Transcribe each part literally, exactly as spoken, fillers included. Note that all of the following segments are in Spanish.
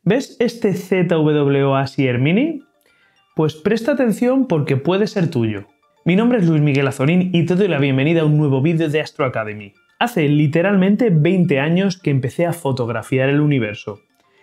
¿Ves este Z W O A Sierra Mini? Pues presta atención porque puede ser tuyo. Mi nombre es Luis Miguel Azorín y te doy la bienvenida a un nuevo vídeo de Astro Academy. Hace literalmente veinte años que empecé a fotografiar el universo.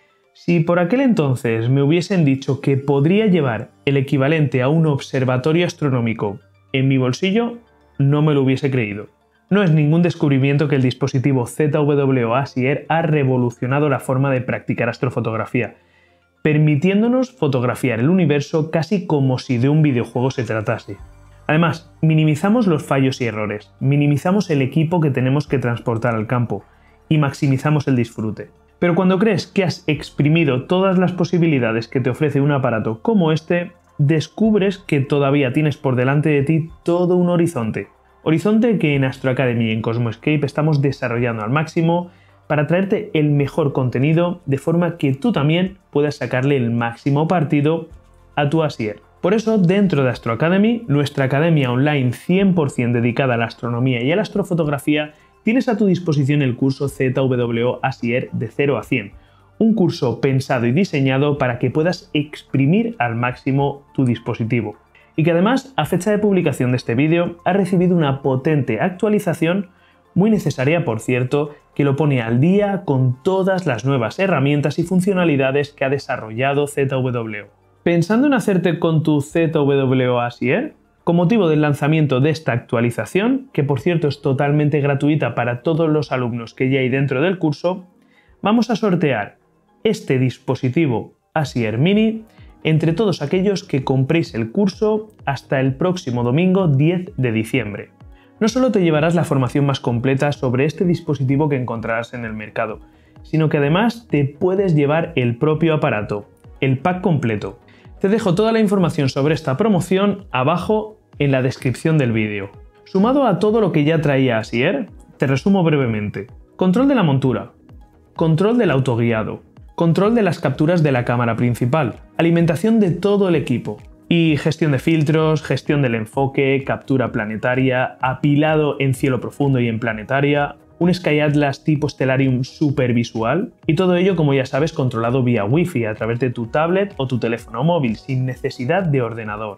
Si por aquel entonces me hubiesen dicho que podría llevar el equivalente a un observatorio astronómico en mi bolsillo, no me lo hubiese creído. No es ningún descubrimiento que el dispositivo Z W O A Sierra ha revolucionado la forma de practicar astrofotografía, permitiéndonos fotografiar el universo casi como si de un videojuego se tratase. Además, minimizamos los fallos y errores, minimizamos el equipo que tenemos que transportar al campo y maximizamos el disfrute. Pero cuando crees que has exprimido todas las posibilidades que te ofrece un aparato como este, descubres que todavía tienes por delante de ti todo un horizonte. Horizonte que en Astro Academy y en Cosmoscape estamos desarrollando al máximo para traerte el mejor contenido de forma que tú también puedas sacarle el máximo partido a tu Asier. Por eso, dentro de Astro Academy, nuestra academia online cien por cien dedicada a la astronomía y a la astrofotografía, tienes a tu disposición el curso Z W O A Sierra de cero a cien, un curso pensado y diseñado para que puedas exprimir al máximo tu dispositivo. Y que además, a fecha de publicación de este vídeo, ha recibido una potente actualización, muy necesaria por cierto, que lo pone al día con todas las nuevas herramientas y funcionalidades que ha desarrollado Z W O. ¿Pensando en hacerte con tu Z W O A Sierra? Con motivo del lanzamiento de esta actualización, que por cierto es totalmente gratuita para todos los alumnos que ya hay dentro del curso, vamos a sortear este dispositivo Asier Mini entre todos aquellos que compréis el curso hasta el próximo domingo diez de diciembre. No solo te llevarás la formación más completa sobre este dispositivo que encontrarás en el mercado, sino que además te puedes llevar el propio aparato, el pack completo. Te dejo toda la información sobre esta promoción abajo en la descripción del vídeo. Sumado a todo lo que ya traía Asier, te resumo brevemente. Control de la montura, control del autoguiado, control de las capturas de la cámara principal, alimentación de todo el equipo y gestión de filtros, gestión del enfoque, captura planetaria, apilado en cielo profundo y en planetaria, un Sky Atlas tipo Stellarium super visual y todo ello, como ya sabes, controlado vía Wi-Fi a través de tu tablet o tu teléfono móvil sin necesidad de ordenador.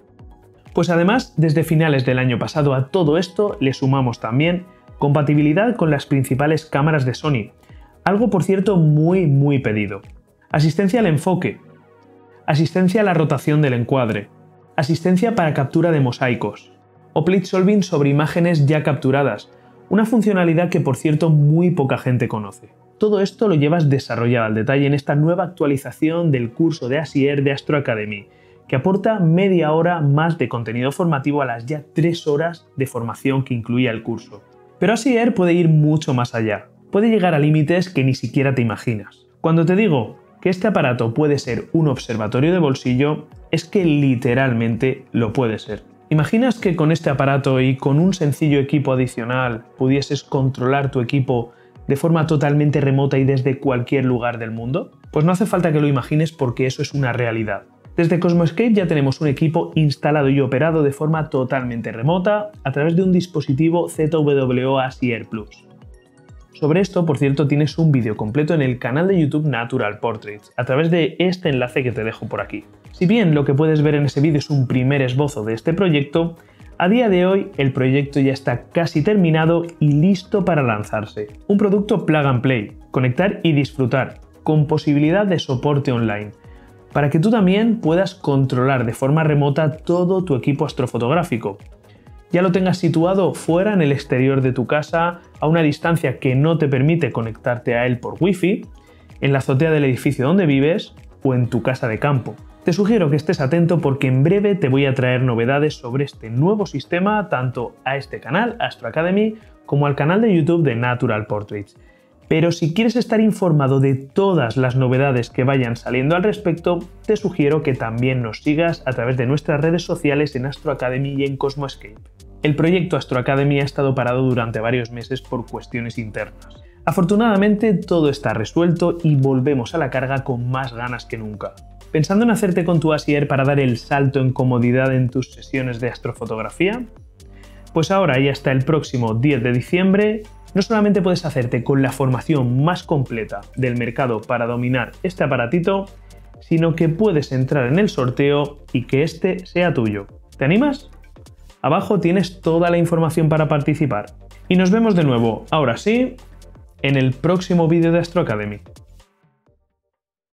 Pues además, desde finales del año pasado a todo esto le sumamos también compatibilidad con las principales cámaras de Sony, algo por cierto muy muy pedido. Asistencia al enfoque, asistencia a la rotación del encuadre, asistencia para captura de mosaicos, o plate solving sobre imágenes ya capturadas, una funcionalidad que por cierto muy poca gente conoce. Todo esto lo llevas desarrollado al detalle en esta nueva actualización del curso de Asier de Astro Academy, que aporta media hora más de contenido formativo a las ya tres horas de formación que incluía el curso. Pero Asier puede ir mucho más allá, puede llegar a límites que ni siquiera te imaginas. Cuando te digo que este aparato puede ser un observatorio de bolsillo, es que literalmente lo puede ser. ¿Imaginas que con este aparato y con un sencillo equipo adicional pudieses controlar tu equipo de forma totalmente remota y desde cualquier lugar del mundo? Pues no hace falta que lo imagines porque eso es una realidad. Desde Cosmoscape ya tenemos un equipo instalado y operado de forma totalmente remota a través de un dispositivo Z W O A Sierra Plus. Sobre esto, por cierto, tienes un vídeo completo en el canal de YouTube Natural Portraits, a través de este enlace que te dejo por aquí. Si bien lo que puedes ver en ese vídeo es un primer esbozo de este proyecto, a día de hoy el proyecto ya está casi terminado y listo para lanzarse. Un producto plug and play, conectar y disfrutar, con posibilidad de soporte online, para que tú también puedas controlar de forma remota todo tu equipo astrofotográfico. Ya lo tengas situado fuera en el exterior de tu casa, a una distancia que no te permite conectarte a él por Wi-Fi, en la azotea del edificio donde vives o en tu casa de campo. Te sugiero que estés atento porque en breve te voy a traer novedades sobre este nuevo sistema tanto a este canal, Astro Academy, como al canal de YouTube de Natural Portraits. Pero si quieres estar informado de todas las novedades que vayan saliendo al respecto, te sugiero que también nos sigas a través de nuestras redes sociales en Astro Academy y en Cosmoscape. El proyecto Astro Academy ha estado parado durante varios meses por cuestiones internas. Afortunadamente todo está resuelto y volvemos a la carga con más ganas que nunca. ¿Pensando en hacerte con tu Asier para dar el salto en comodidad en tus sesiones de astrofotografía? Pues ahora y hasta el próximo diez de diciembre no solamente puedes hacerte con la formación más completa del mercado para dominar este aparatito, sino que puedes entrar en el sorteo y que este sea tuyo. ¿Te animas? Abajo tienes toda la información para participar. Y nos vemos de nuevo, ahora sí, en el próximo vídeo de Astro Academy.